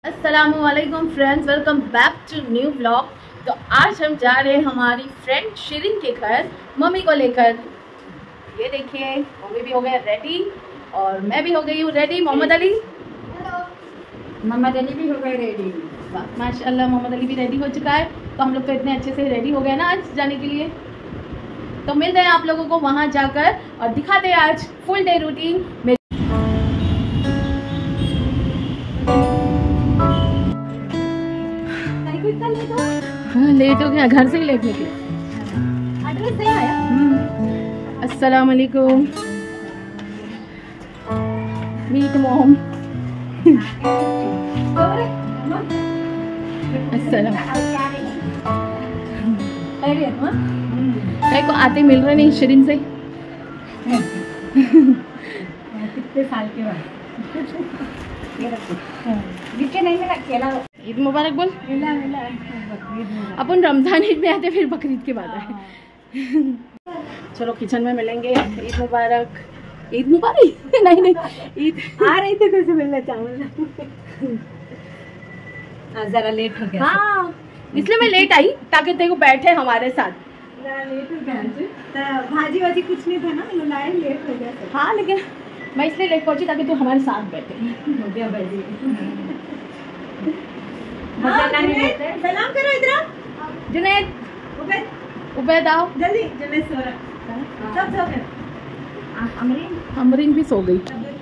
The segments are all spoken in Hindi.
अस्सलामुअलैकुम friends, welcome back to new vlog. तो आज हम जा रहे हैं हमारी फ्रेंड शिरीन के घर मम्मी को लेकर। ये देखिए, मम्मी भी हो गए रेडी और मैं भी हो गई हूँ रेडी। मोहम्मद अली, मोहम्मद अली भी हो गए रेडी। माशाल्लाह मोहम्मद अली भी रेडी हो चुका है। तो हम लोग तो इतने अच्छे से रेडी हो गए ना आज जाने के लिए। तो मिलते हैं आप लोगों को वहाँ जाकर और दिखाते हैं आज फुल डे रूटीन। हाँ, लेट हो गया, घर से ही लेट निकले। एड्रेस सही आया। अस्सलाम वालेकुम। मीट मोम। अस्सलाम। को आते मिल रहे नहीं शिरीन से। कितने साल के बाद नहीं मिला केला। ईद मुबारक बोल। अपन रमजान ईद में आते फिर बकरीद के बाद आए। चलो किचन में मिलेंगे। ईद मुबारक। ईद मुबारक नहीं ईद आ रही थी कैसे मिलना चावल। जरा लेट हो गया। हाँ, इसलिए मैं लेट आई ताकि तेरे को बैठे हमारे साथ। जरा लेट हो गया। भाजी वाजी कुछ नहीं था ना, लाए लेट हो गया। हाँ, लेकिन मैं इसलिए लेट पहुंची ताकि तू हमारे साथ बैठे। हो गया भाजी। सलाम करो इधर। जुनैद, उबैद, उबैद आओ जल्दी। जुनैद सो रहा। सब सो गए। अमरीन भी सो गई।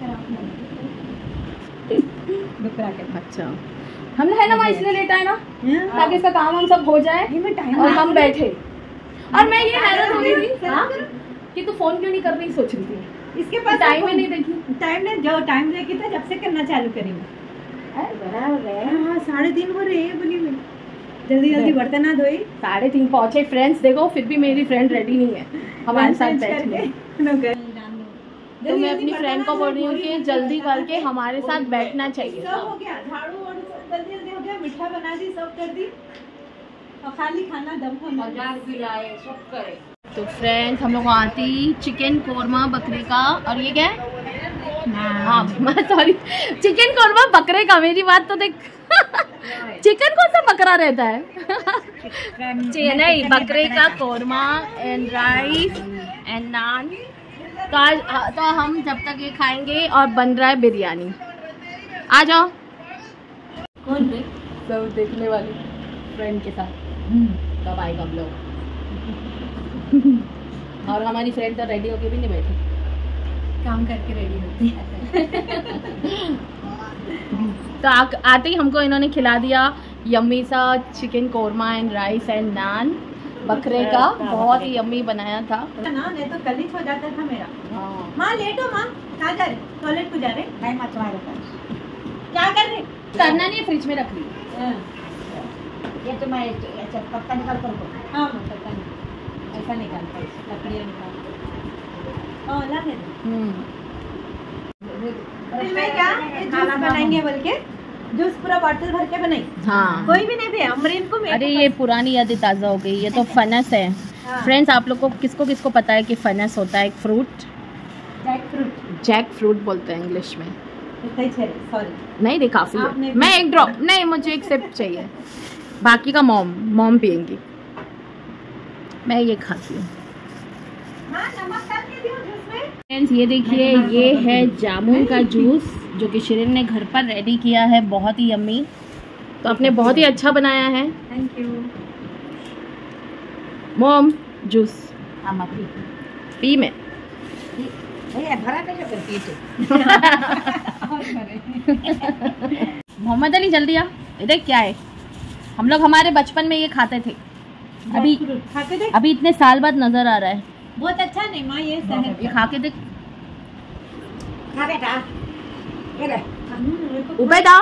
दुपहर के। अच्छा, हम है ना वहाँ इसलिए लेट आए ना ताकि इसका काम हम सब हो जाए और हम बैठे। और मैं ये हैरान हो रही थी कि तू फोन क्यों नहीं कर रही, सोच रही थी। इसके पास टाइम ही नहीं देखी। टाइम ने जो टाइम देखी था जब से करना चालू करेंगे। हाँ, 3:30 हो रहे हैं। बोली मैं जल्दी जल्दी बर्तन ना धोई। 3:30 पहुंचे। फ्रेंड्स देखो, फिर भी मेरी फ्रेंड रेडी नहीं है हमारे साथ बैठने। तो मैं अपनी फ्रेंड को बोल रही हूँ कि जल्दी करके हमारे साथ बैठना चाहिए। सब हो गया, झाड़ू और जल्दी जल्दी हो गया। मिठा बना दी, सब कर दी और खाली खाना दम को मजाक भी लाए, सब करे। तो फ्रेंड्स, हम लोग आती चिकन कोरमा बकरे का। और ये क्या है? हाँ सॉरी, चिकन कोरमा बकरे का। मेरी बात तो देख। चिकन कौन सा बकरा रहता है? नहीं, बकरे का korma and rice and naan का। तो हम जब तक ये खाएंगे और बन रहा है बिरयानी। आ जाओ। कौन रे? सब देखने वाली फ्रेंड के साथ। कब आएगा हम लोग? और हमारी फ्रेंड तो रेडी होके भी नहीं बैठी, काम करके रेडी होती है। तो आते ही हमको इन्होंने खिला दिया यम्मी सा chicken korma and rice and naan बकरे का। बहुत ही यम्मी बनाया था ना, नहीं तो कल ही हो जाता था मेरा। हाँ। माँ लेट हो। माँ कहाँ जा रहे? टॉयलेट को जा रहे? नहीं माँ, तुम्हारे क्या कर रहे? करना नहीं है, फ्रिज में रख ली। ये तो मैं पत्ता निकाल कर। हाँ पत्ता ऐसा निकालता, लकड़ियाँ निकाल। ला है। इसमें क्या जूस बनाएंगे, बल्कि जूस पूरा बॉटल भर के बनाई। हाँ, कोई भी नहीं थे। अमरीन को अरे ये पुरानी यादें ताज़ा हो गई। ये तो फनस है। हाँ। फ्रेंड्स, आप लोग को किसको पता है कि फनस होता है एक फ्रूट? जैक फ्रूट बोलते हैं इंग्लिश में। सॉरी नहीं, दे काफी है। मैं एक ड्रॉप नहीं, मुझे एक सिप चाहिए। बाकी का मॉम पियेंगी, मैं ये खाती हूँ। फ्रेंड्स, ये देखिए, ये है जामुन का जूस जो कि शिरीन ने घर पर रेडी किया है। बहुत ही यम्मी। तो आपने बहुत ही अच्छा बनाया है। Thank you mom. जूस पी में। मोहम्मद अली जल्दी आ। इधर क्या है? हम लोग हमारे बचपन में ये खाते थे। अभी इतने साल बाद नजर आ रहा है। बहुत अच्छा नहीं माँ, ये ये खा के देख। उबैद आओ।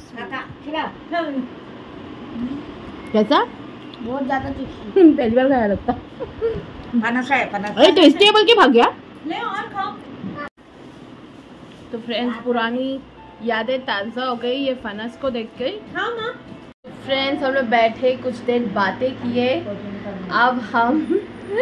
कैसा? बहुत ज्यादा पहली बार खाया लगता। अरे टेस्टी है, बल्कि भाग गया। ले और खाओ। तो फ्रेंड्स, पुरानी यादें ताज़ा हो गई ये फनस को देख के। हाँ माँ। फ्रेंड्स, हम लोग बैठे कुछ देर बातें किए। अब हम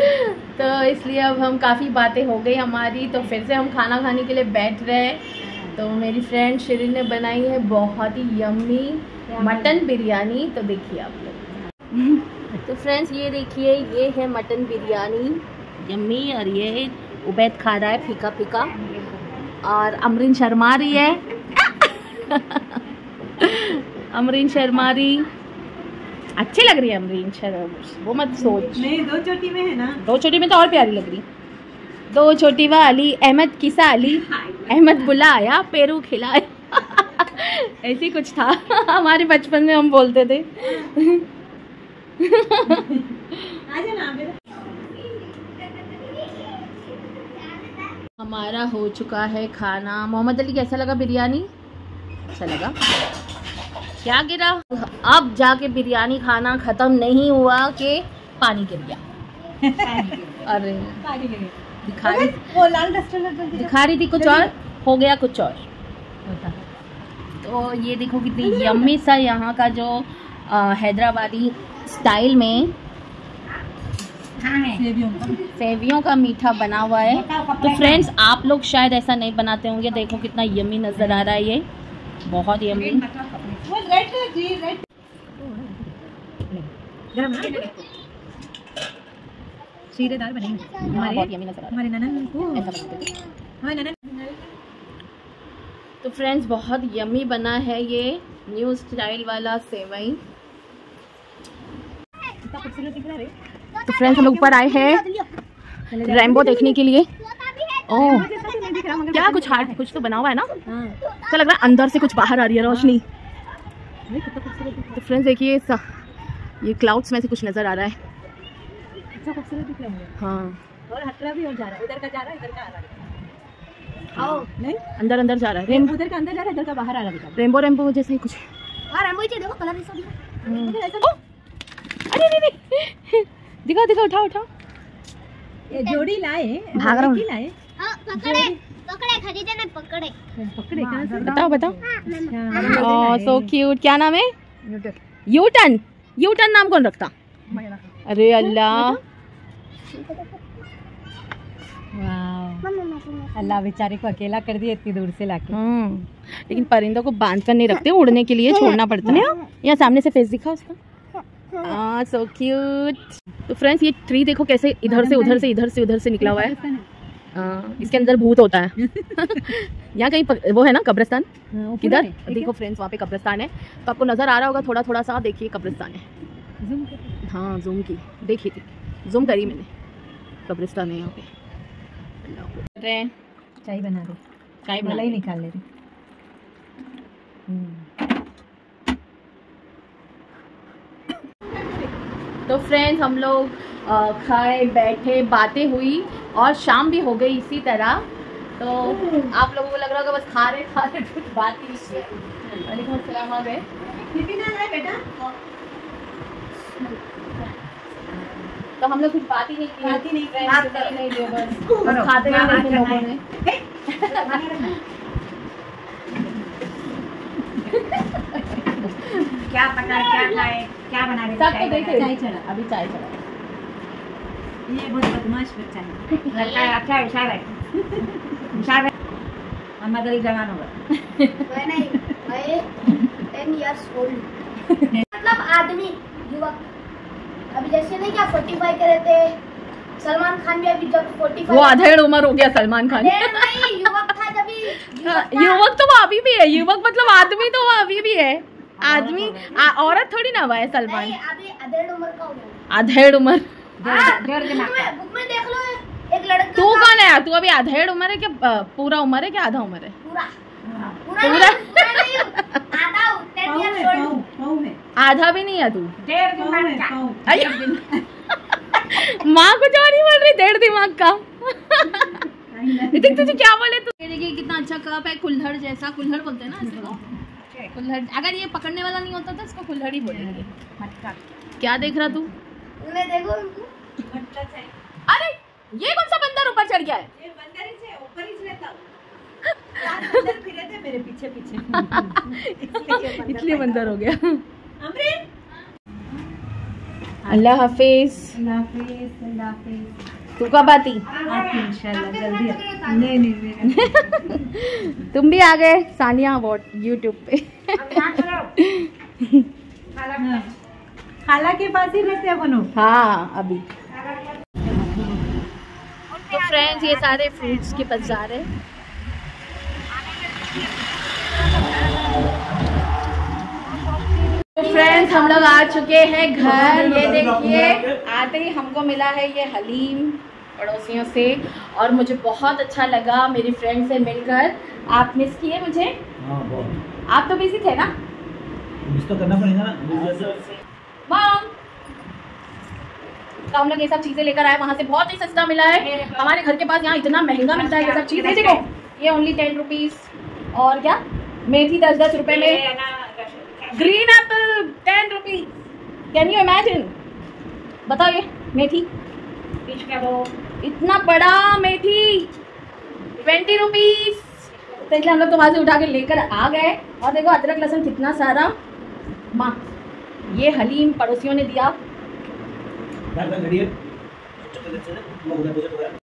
तो इसलिए अब हम काफ़ी बातें हो गई हमारी। तो फिर से हम खाना खाने के लिए बैठ रहे हैं। तो मेरी फ्रेंड शिरीन ने बनाई है बहुत ही यम्मी मटन बिरयानी। तो देखिए आप लोग। तो फ्रेंड्स ये देखिए, ये है मटन बिरयानी यम्मी, और ये उबैद खा रहा है फीका फीका, और अमरीन शर्मा रही है। अमरीन शर्मा रही, अच्छी लग रही है अमरीन शर्मा, वो मत सोच। नहीं, 2 चोटी में है ना, 2 चोटी में तो और प्यारी लग रही। 2 चोटी वाली अहमद किसा अली, अहमद बुलाया पेरू खिलाया। ऐसी कुछ था हमारे बचपन में, हम बोलते थे। हमारा हो चुका है खाना। मोहम्मद अली कैसा लगा बिरयानी? अच्छा लगा। क्या गिरा? अब जाके बिरयानी खाना खत्म नहीं हुआ कि पानी गिर गया। अरे दिखा रही थी कुछ और, हो गया कुछ और। तो ये देखो कितनी यम्मी सा यहाँ का जो हैदराबादी स्टाइल में सेवियों का मीठा बना हुआ है। तो फ्रेंड्स आप लोग शायद ऐसा नहीं बनाते होंगे। देखो कितना यम्मी नजर आ रहा है, ये बहुत यम्मी। शीरेदार बनेंगे बहुत यम्मी नजर आ रहा है। हमारे ननन को ऐसा बनाते थे। हमारे ननन। तो फ्रेंड्स बहुत यम्मी बना है ये न्यू स्टाइल वाला सेवई। तो फ्रेंड्स हम लोग ऊपर आए हैं रेनबो देखने के लिए। ओह क्या कुछ हार्ड कुछ तो बना हुआ है ना, तो लग रहा है अंदर से कुछ बाहर आ रही है रोशनी। तो फ्रेंड्स देखिए ये क्लाउड्स में से कुछ नजर आ रहा है। अच्छा खूबसूरत दिख रहा है। हाँ और हटरा भी और जा रहा है, उधर का जा रहा है, इधर का आ रहा है। आओ नहीं, अंदर अंदर जा रहा है, उधर का अंदर जा रहा है, इधर का बाहर आ रहा है। रेनबो रेनबो जैसे कुछ। हां रेनबो ही देखो, कलर ऐसा दिखा। अरे नहीं दिखाओ दिखाओ, उठाओ उठाओ। ये जोड़ी लाए, भाग रहा हूँ। लाए। हां पकड़े पकड़े, खरीदे ने पकड़े पकड़े कहां से? बताओ बताओ। Oh so cute. क्या नाम है? यूटन। यूटन नाम कौन रखता? अरे अल्लाह, अल्लाह बेचारे को अकेला कर दिया इतनी दूर से लाके। लेकिन परिंदों को बांध कर नहीं रखते, उड़ने के लिए छोड़ना पड़ता है। यहाँ सामने से फेस दिखा उसका। So cute. तो फ्रेंड्स ये ट्री देखो कैसे इधर से उधर से इधर से उधर से निकला हुआ है। इसके अंदर भूत होता है। यहाँ कहीं वो है ना कब्रिस्तान, किधर देखो फ्रेंड्स वहाँ पे कब्रिस्तान है। तो आपको नजर आ रहा होगा थोड़ा थोड़ा सा, देखिए कब्रिस्तान है। हाँ जूम की, देखी थी, जूम करी मैंने। कब्रिस्तान है यहाँ पे। चाय बना दे, चाय बना ही निकाल ले रही। तो फ्रेंड्स हम लोग खाए बैठे, बातें हुई और शाम भी हो गई इसी तरह। तो आप लोगों को लग रहा होगा बस खा रहे कुछ बात ही नहीं है। वालेकुम अस्सलाम। आ गए बेटा। तो हम लोग कुछ बात ही नहीं की, नहीं बस खाते रहे लोगों ने। क्या पका, क्या खाए, क्या बना रहे? सब तो देखे। चाय चढ़ा, अभी चाय चढ़ा। ये बहुत बदमाश बच्चा है। लगता है अच्छा होशियार है। मोहम्मद अली जवान होगा। नहीं मैं 10 इयर्स ओल्ड। मतलब आदमी, युवक। अभी जैसे नहीं क्या 45 के रहते, सलमान खान भी अभी जब 45 वो अधेड़ उम्र हो गया सलमान खान। नहीं युवक था जब युवक तो वो अभी भी है। युवक मतलब आदमी तो वो अभी भी है। आदमी औरत थोड़ी ना हुआ है सलमान। अभी अधेड़ उम्र का हो गया। अधेड़ उम्र बुक में देख लो, एक लड़का। तू कौन है? तू अभी अधेड़ उम्र है क्या पूरा उम्र है क्या आधा उम्र है? पूरा पूरा नहीं, आधा 10 इयर्स ओल्ड। आधा भी नहीं है तू। 1.5 दिमाग माँ कुछ और नहीं बोल रही, 1.5 दिमाग का। तुझे क्या बोले तू? देखिए कितना अच्छा कप है, कुल्हड़ जैसा। कुल्हड़ बोलते हैं ना इसको, कुल्हड़। अगर ये पकड़ने वाला नहीं होता तो इसको कुल्हड़ ही बोलेंगे। क्या देख रहा तू? उन्हें देखो उनको। अरे ये कौन सा बंदर ऊपर चढ़ गया है? ये बंदर ही से ऊपर ही रहता हूं। बंदर फिरे थे मेरे पीछे पीछे। इसलिए बंदर हो गया। अमरीन अल्लाह हाफिज। अल्लाह हाफिज। तू कब आती? आती इंशाल्लाह जल्दी। नहीं तुम भी आ गए सानिया अवार्ड यूट्यूब पे। खाला के पास ही रहते अपन। हाँ अभी। तो फ्रेंड्स ये सारे फ्रूट्स के बाजार है। तो फ्रेंड्स हम लोग आ चुके हैं घर। ये देखिए आते ही हमको मिला है ये हलीम पड़ोसियों से, और मुझे बहुत अच्छा लगा मेरी फ्रेंड से मिलकर। आप मिस किए मुझे? हाँ बहुत। आप तो बिजी थे ना? मिस तो करना पड़ेगा ना। मॉम तो हम लोग ये सब चीजें लेकर आए, वहाँ से बहुत ही सस्ता मिला है। हमारे घर के पास यहाँ इतना महंगा मिलता है ये सब चीजें। देखो ये ओनली 10 रुपीज, और क्या मेथी 10-10 रुपए में, green apple 10 rupees. Can you imagine? बताओ ये मेथी इतना बड़ा मेथी 20 रुपीज। तो इसलिए हम लोग तो वहाँ से उठा के लेकर आ गए। और देखो अदरक लहसुन कितना सारा। माँ ये हलीम पड़ोसियों ने दिया।